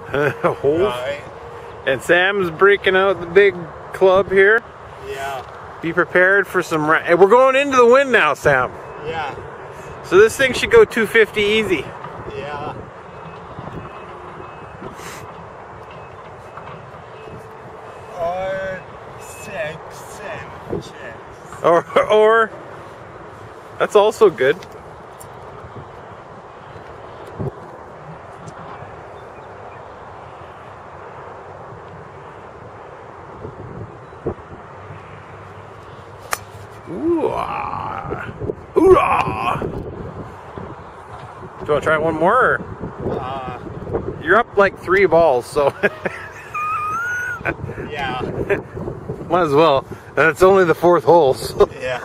Hole. Right. And Sam's breaking out the big club here. Yeah. Be prepared for some rain. And we're going into the wind now, Sam. Yeah. So this thing should go 250 easy. Yeah. Or 6 inches. Or that's also good. Ooh-ah. Ooh-ah. Do you want to try one more? You're up like 3 balls, so Yeah. might as well. And it's only the 4th hole. So. Yeah.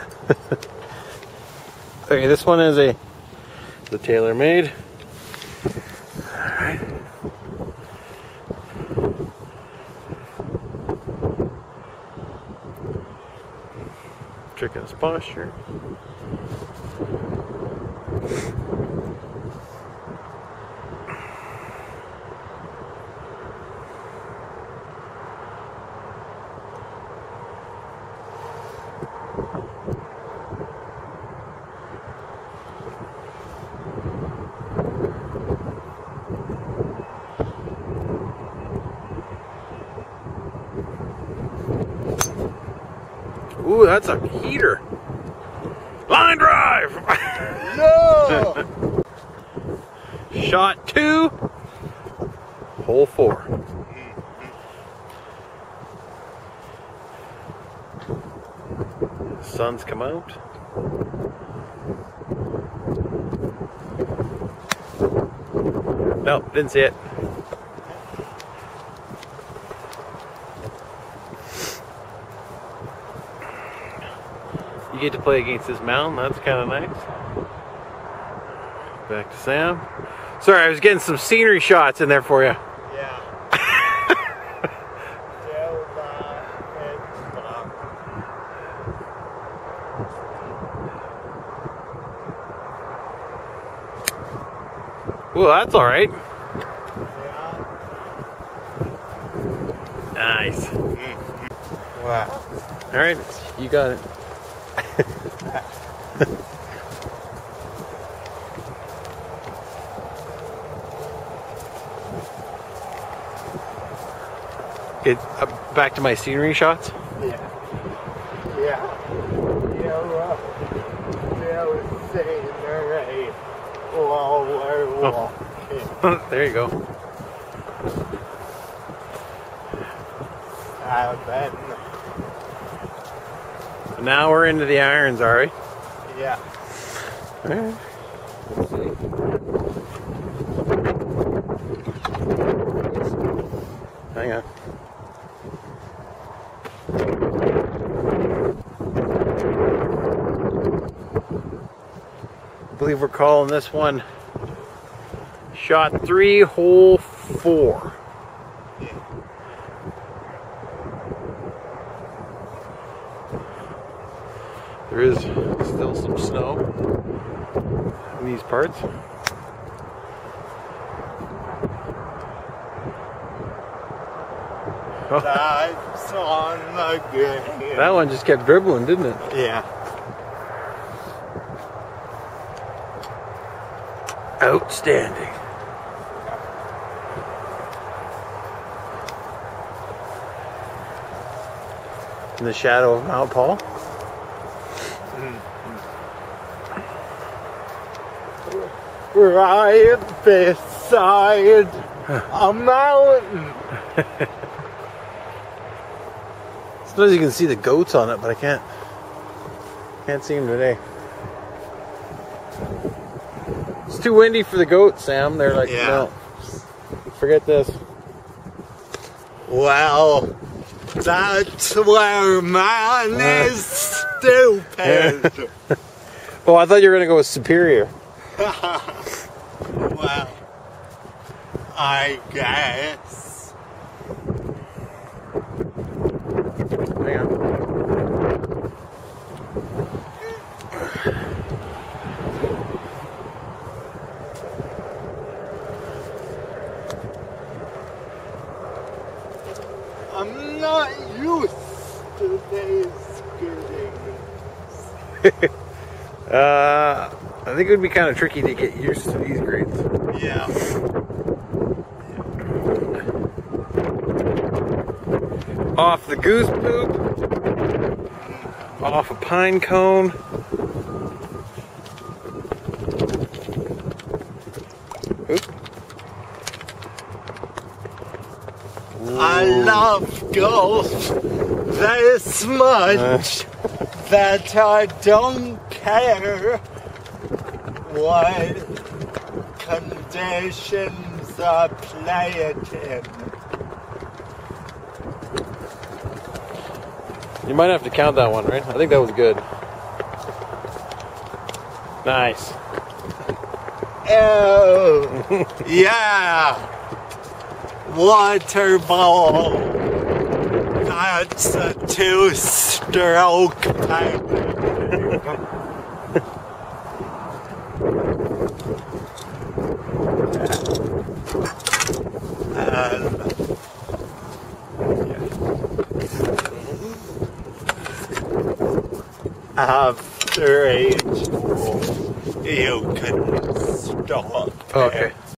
Okay, this one is the TaylorMade. All right. Checking his posture. Ooh, that's a heater. Line drive. No! Shot 2. Hole 4. Sun's come out. No, didn't see it. You get to play against this mountain, that's kind of nice. Back to Sam. Sorry, I was getting some scenery shots in there for you. Yeah. Well, that's all right. Yeah. Nice. Wow. All right, you got it. Okay, back to my scenery shots. Yeah. Yeah. Yeah, we're saying alright while we're walking. There you go. Then, Now we're into the irons, are we? yeah. All right. Let's see. Hang on. I believe we're calling this one shot 3, hole 4. There is still some snow in these parts. That's on the game. That one just kept dribbling, didn't it? Yeah. Outstanding. In the shadow of Mount Paul. Right beside a mountain. Sometimes you can see the goats on it, but I can't see them today. It's too windy for the goats, Sam. They're like, Yeah. no, forget this. Well, that's where man is stupid. Oh, I thought you were gonna go with Superior. Well, I guess. Hang on. I'm not used to these greens. I think it would be kind of tricky to get used to these grades. Yeah. Off the goose poop. Off a pine cone. Oop. I love golf this much that I don't care what conditions I play it in. You might have to count that one, right? I think that was good. Nice. Oh, yeah. Water ball. That's a 2-stroke type. After age 4, you can stop. Okay.